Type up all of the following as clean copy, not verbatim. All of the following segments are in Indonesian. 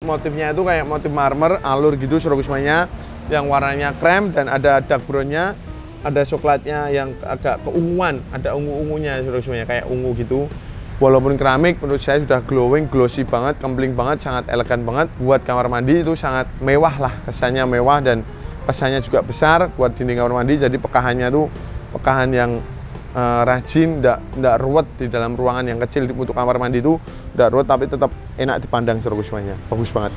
motifnya itu kayak motif marmer alur gitu seluruh semuanya, yang warnanya krem dan ada dark brownnya, ada coklatnya yang agak keunguan, ada ungu-ungunya seluruh semuanya kayak ungu gitu. Walaupun keramik menurut saya sudah glowing, glossy banget, kempling banget, sangat elegan banget. Buat kamar mandi itu sangat mewah lah, kesannya mewah dan kesannya juga besar buat dinding kamar mandi. Jadi pekahannya tuh pekahan yang rajin, tidak ruwet di dalam ruangan yang kecil untuk kamar mandi itu, tidak ruwet tapi tetap enak dipandang seluruh semuanya. Bagus banget.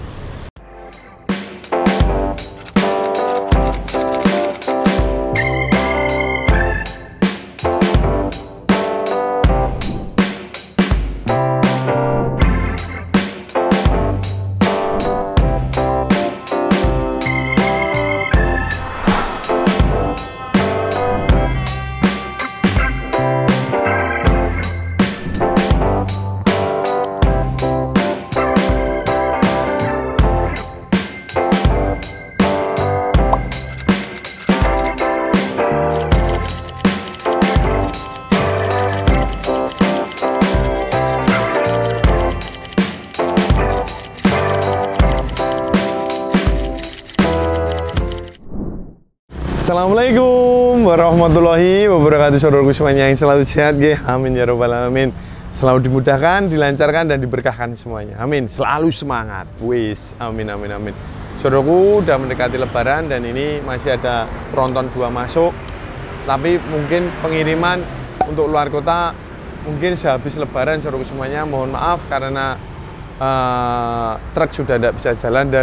Assalamualaikum warahmatullahi wabarakatuh, saudaraku semuanya yang selalu sehat, amin ya robbal alamin. Selalu dimudahkan, dilancarkan dan diberkahkan semuanya, amin. Selalu semangat, wis, amin amin amin. Saudaraku, udah mendekati lebaran dan ini masih ada tronton 2 masuk. Tapi mungkin pengiriman untuk luar kota mungkin sehabis lebaran, saudaraku semuanya. Mohon maaf karena truk sudah tidak bisa jalan dan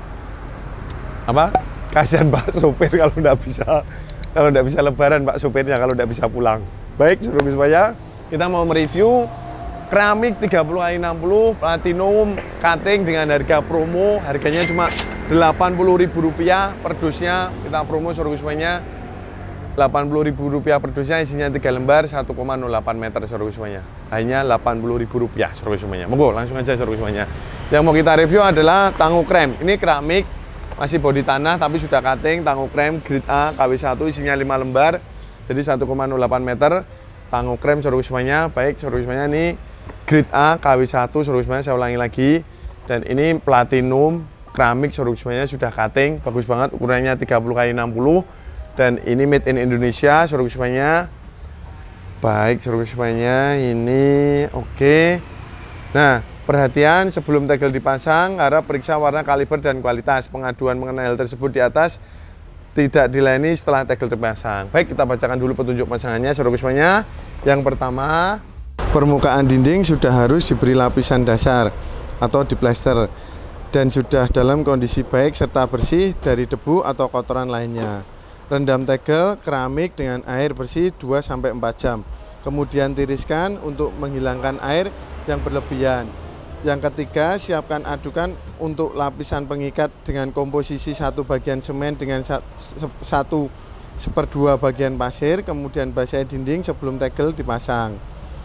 kasihan Pak sopir kalau nggak bisa lebaran Pak sopirnya kalau nggak bisa pulang. Baik, saudara semuanya, kita mau mereview keramik 30x60 platinum cutting dengan harga promo. Harganya cuma Rp80.000 per dusnya. Kita promo saudara semuanya Rp80.000 per dusnya, isinya 3 lembar 1,08 meter saudara semuanya. Hanya Rp80.000 saudara semuanya. Monggo langsung aja saudara semuanya. Yang mau kita review adalah tangguh krem. Ini keramik masih bodi tanah tapi sudah cutting, tangguh krem grade A KW1, isinya 5 lembar jadi 1,08 meter tangguh krem saudara semuanya. Baik saudara semuanya, ini grade A KW1 saudara semuanya, saya ulangi lagi. Dan ini platinum keramik saudara semuanya, sudah cutting, bagus banget, ukurannya 30x60 dan ini made in Indonesia saudara semuanya. Baik saudara semuanya, ini oke. Nah, perhatian sebelum tegel dipasang, harap periksa warna, kaliber, dan kualitas. Pengaduan mengenai hal tersebut di atas tidak dilayani setelah tegel terpasang. Baik, kita bacakan dulu petunjuk pasangannya, saudara semuanya. Yang pertama, permukaan dinding sudah harus diberi lapisan dasar atau diplester dan sudah dalam kondisi baik serta bersih dari debu atau kotoran lainnya. Rendam tegel keramik dengan air bersih 2-4 jam. Kemudian tiriskan untuk menghilangkan air yang berlebihan. Yang ketiga, siapkan adukan untuk lapisan pengikat dengan komposisi 1 bagian semen dengan 1/2 bagian pasir, kemudian basahi dinding sebelum tegel dipasang.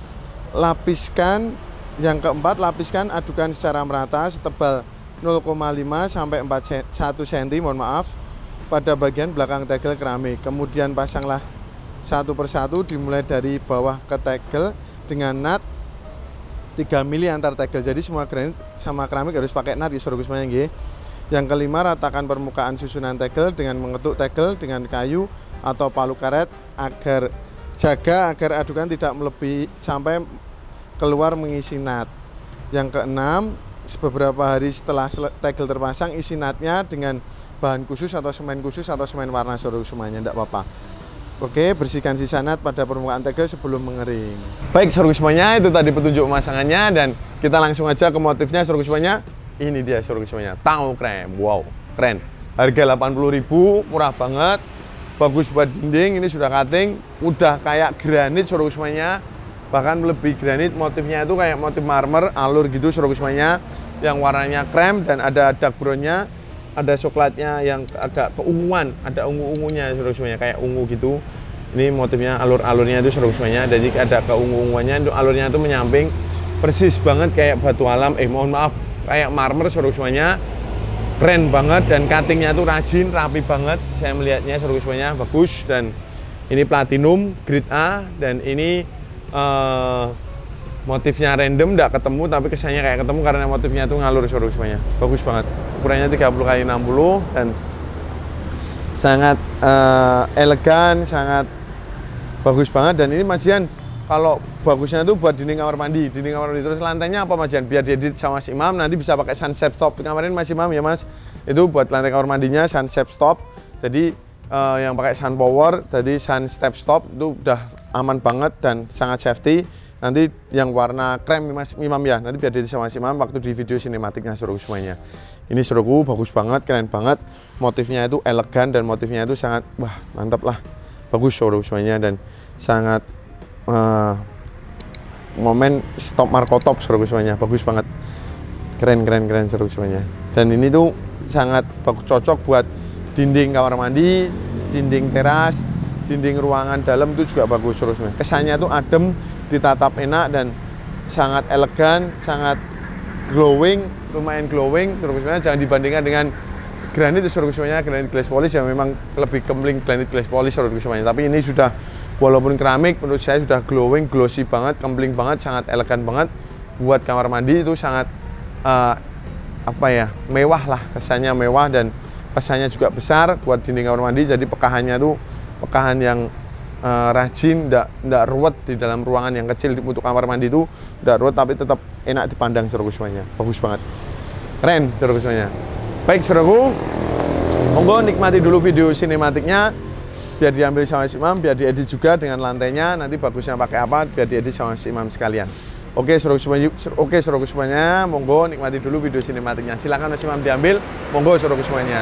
Yang keempat, lapiskan adukan secara merata setebal 0,5 sampai 1 cm, pada bagian belakang tegel keramik. Kemudian pasanglah satu persatu dimulai dari bawah ke tegel dengan nut 3 mili antar tegel. Jadi semua granit sama keramik harus pakai nut ya saudara semuanya nggih. Yang kelima, ratakan permukaan susunan tegel dengan mengetuk tegel dengan kayu atau palu karet agar adukan tidak melebihi sampai keluar mengisi nut. Yang keenam, beberapa hari setelah tegel terpasang, isi nutnya dengan bahan khusus atau semen warna saudara semuanya, enggak apa-apa. Oke, bersihkan sisa nut pada permukaan tegel sebelum mengering. Baik saudara semuanya, itu tadi petunjuk pemasangannya dan kita langsung aja ke motifnya saudara semuanya. Ini dia saudara semuanya, tangguh krem. Wow, keren. Harga Rp80.000, murah banget. Bagus buat dinding, ini sudah cutting, udah kayak granit saudara semuanya. Bahkan melebihi granit, motifnya itu kayak motif marmer alur gitu saudara semuanya, yang warnanya krem dan ada dark brownnya. Ada coklatnya yang agak keunguan, ada ungu-ungunya saudara semuanya, kayak ungu gitu. Ini motifnya alur-alurnya itu saudara semuanya, jadi ada keungu-unguannya. Untuk alurnya itu menyamping persis banget kayak batu alam, mohon maaf, kayak marmer saudara semuanya. Keren banget dan cuttingnya tuh rajin, rapi banget. Saya melihatnya saudara semuanya, bagus. Dan ini platinum grade A dan ini motifnya random, nggak ketemu, tapi kesannya kayak ketemu karena motifnya itu ngalur seluruh semuanya. Bagus banget. Ukurannya 30x60 dan sangat elegan, sangat bagus banget. Dan ini Mas Jian, kalau bagusnya tuh buat dinding kamar mandi. Dinding kamar mandi terus lantainya apa Mas Jian? Biar diedit sama Mas Imam, nanti bisa pakai sunset stop. Kemarin Mas Imam ya Mas, itu buat lantai kamar mandinya sunset stop. Jadi yang pakai sun power, jadi sun step stop itu udah aman banget dan sangat safety. Nanti yang warna krem Mas Imam ya, nanti biar diedit sama Mas Imam waktu di video sinematiknya suruh semuanya. Ini suruhku bagus banget, keren banget. Motifnya itu elegan dan motifnya itu sangat wah mantap lah. Bagus suruh semuanya dan sangat momen stop markotop suruh semuanya. Bagus banget. Keren suruh semuanya. Dan ini tuh sangat bagus, cocok buat dinding kamar mandi, dinding teras, dinding ruangan dalam itu juga bagus suruh semuanya. Kesannya tuh adem, ditatap enak dan sangat elegan, sangat glowing, lumayan glowing. Terus sebenarnya jangan dibandingkan dengan granit suruh semuanya, granit glass polish yang memang lebih kempling granit glass polish suruh semuanya. Tapi ini sudah walaupun keramik menurut saya sudah glowing, glossy banget, kempling banget, sangat elegan banget. Buat kamar mandi itu sangat apa ya, mewah lah, kesannya mewah dan kesannya juga besar buat dinding kamar mandi. Jadi pekahannya tuh pekahan yang rajin, ndak ruwet di dalam ruangan yang kecil untuk kamar mandi itu ndak ruwet tapi tetap enak dipandang suruhku semuanya. Bagus banget, keren suruhku semuanya. Baik suruhku, monggo nikmati dulu video sinematiknya biar diambil sama si Imam, biar diedit juga dengan lantainya. Nanti bagusnya pakai apa biar diedit sama si Imam sekalian. Oke suruhku semuanya, monggo nikmati dulu video sinematiknya. Silakan Mas Imam diambil, monggo suruhku semuanya.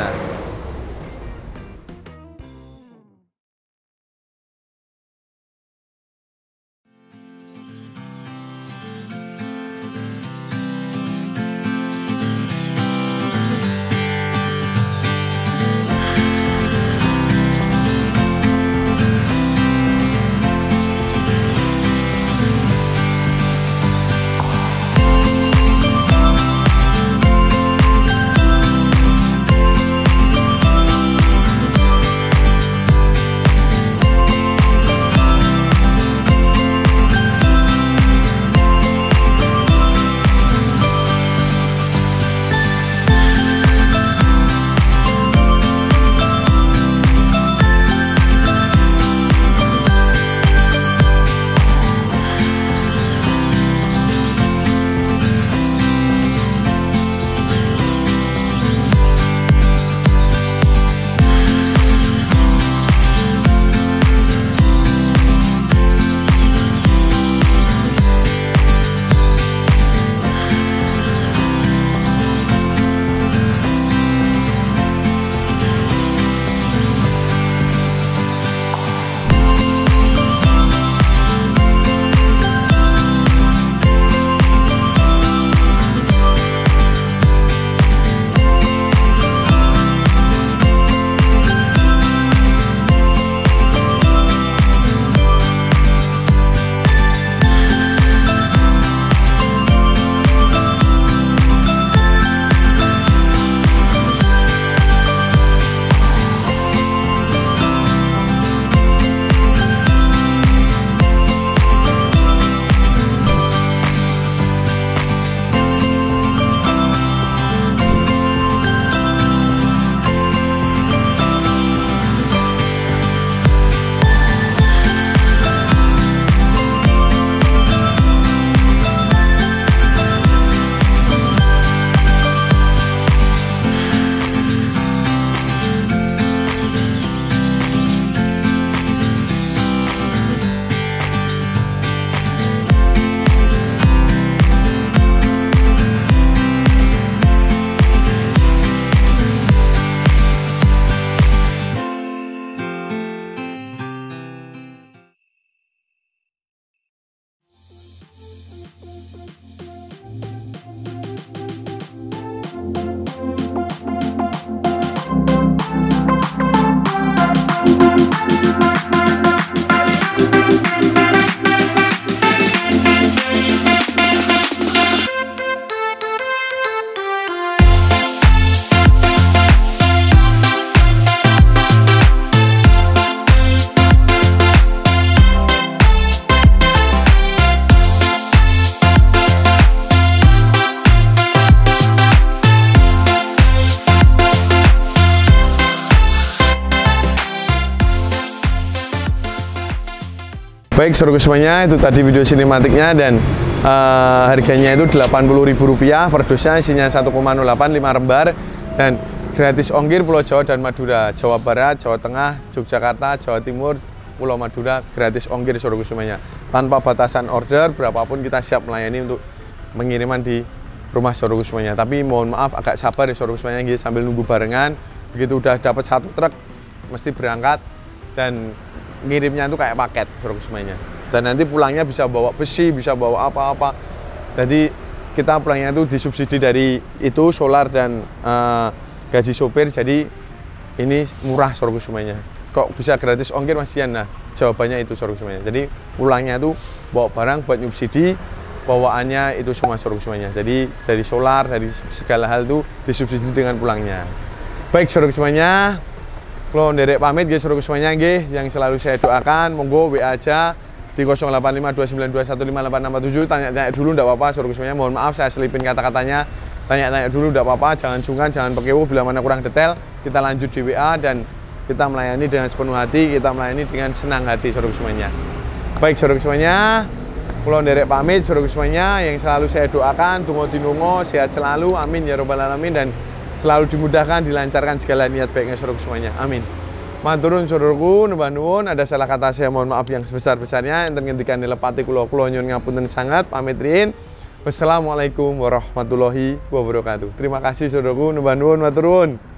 Baik saudaraku semuanya, itu tadi video sinematiknya dan harganya itu Rp80.000 per dosnya, isinya 1,08 5 lembar dan gratis ongkir Pulau Jawa dan Madura, Jawa Barat, Jawa Tengah, Yogyakarta, Jawa Timur, Pulau Madura, gratis ongkir saudaraku semuanya. Tanpa batasan order, berapapun kita siap melayani untuk pengiriman di rumah saudaraku semuanya. Tapi mohon maaf agak sabar ya saudaraku semuanya, sambil nunggu barengan. Begitu udah dapat 1 truk, mesti berangkat dan ngirimnya itu kayak paket saudaraku semuanya. Dan nanti pulangnya bisa bawa besi, bisa bawa apa-apa. Jadi kita pulangnya itu disubsidi dari itu solar dan gaji sopir. Jadi ini murah saudaraku semuanya. Kok bisa gratis ongkir Mas Dian? Nah, jawabannya itu saudaraku semuanya. Jadi pulangnya itu bawa barang buat subsidi, bawaannya itu semua saudaraku semuanya. Jadi dari solar, dari segala hal itu disubsidi dengan pulangnya. Baik saudaraku semuanya, kalau nderek pamit guys saudaraku semuanya nggih, yang selalu saya doakan monggo WA aja di 085292158647, tanya-tanya dulu enggak apa-apa saudaraku semuanya. Mohon maaf saya selipin kata-katanya. Tanya-tanya dulu enggak apa-apa, jangan sungkan, jangan pekewo bila mana kurang detail. Kita lanjut di WA dan kita melayani dengan sepenuh hati, kita melayani dengan senang hati saudaraku semuanya. Baik saudaraku semuanya, kalau nderek pamit saudaraku semuanya, yang selalu saya doakan tunggu dinungo sehat selalu, amin ya robbal alamin, dan selalu dimudahkan, dilancarkan segala niat baiknya saudaraku semuanya, amin. Maturun saudaraku, nuwun nuwun, ada salah kata saya mohon maaf yang sebesar-besarnya. Enten ngendikane lepati kula nyuwun ngapunten sangat, pamit riyin. Wassalamualaikum warahmatullahi wabarakatuh. Terima kasih saudaraku, nuwun nuwun, matur nuwun.